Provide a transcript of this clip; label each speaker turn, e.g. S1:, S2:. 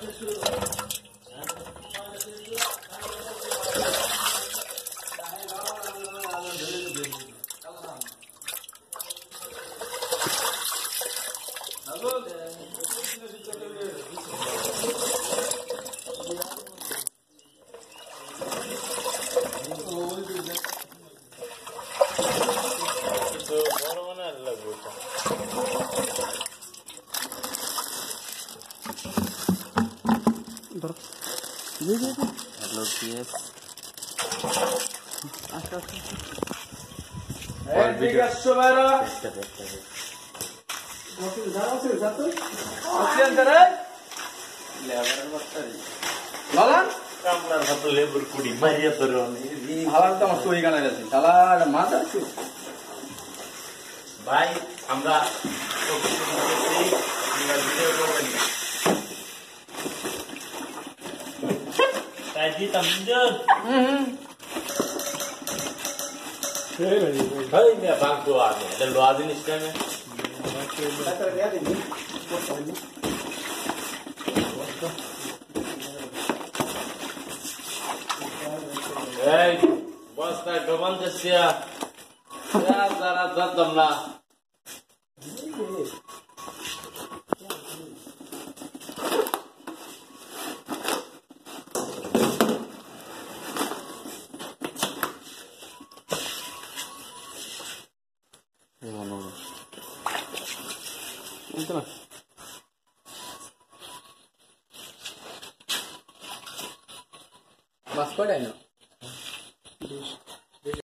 S1: Hello PS labour कुड़ी मारिया पर भाई আমরা Tadi tamjud. Hai ni abang tu ada. Ada luar ni sekarang. Hey, bos tak kawan sia. Ya zara zadam lah. Mas kau dah no?